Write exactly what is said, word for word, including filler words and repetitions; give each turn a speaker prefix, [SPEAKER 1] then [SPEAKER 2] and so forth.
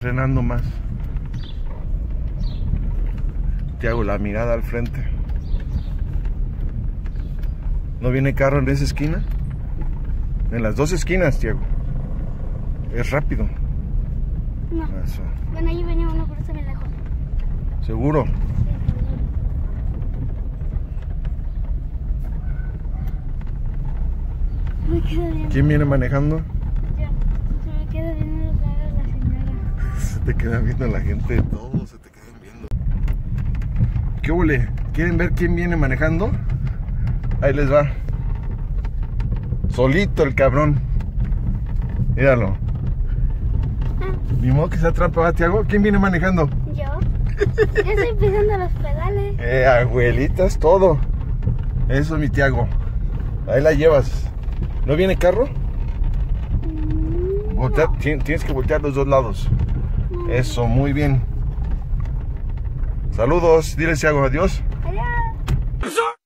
[SPEAKER 1] Frenando más. Te hago la mirada al frente. ¿No viene carro en esa esquina? En las dos esquinas, Tiago. Es rápido.
[SPEAKER 2] No.
[SPEAKER 1] Eso.
[SPEAKER 2] Bueno, ahí venía uno, por eso me dejó.
[SPEAKER 1] ¿Seguro?
[SPEAKER 2] Me quedo viendo.
[SPEAKER 1] ¿Quién viene manejando?
[SPEAKER 2] Yo. Se me queda viendo lo que haga la señora.
[SPEAKER 1] Se te queda viendo la gente, todos se te quedan viendo. ¿Qué huele? ¿Quieren ver quién viene manejando? Ahí les va. Solito el cabrón. Míralo. Ni modo que sea trampa, ¿va, Tiago? ¿Quién viene manejando?
[SPEAKER 2] ¿Yo? Yo estoy pisando los pedales.
[SPEAKER 1] Eh, abuelitas, todo. Eso, mi Tiago. Ahí la llevas. ¿No viene carro?
[SPEAKER 2] Mm,
[SPEAKER 1] Voltea-
[SPEAKER 2] no.
[SPEAKER 1] ti- Tienes que voltear los dos lados.
[SPEAKER 2] No.
[SPEAKER 1] Eso, muy bien. Saludos. Dile, Tiago, adiós.
[SPEAKER 2] Adiós.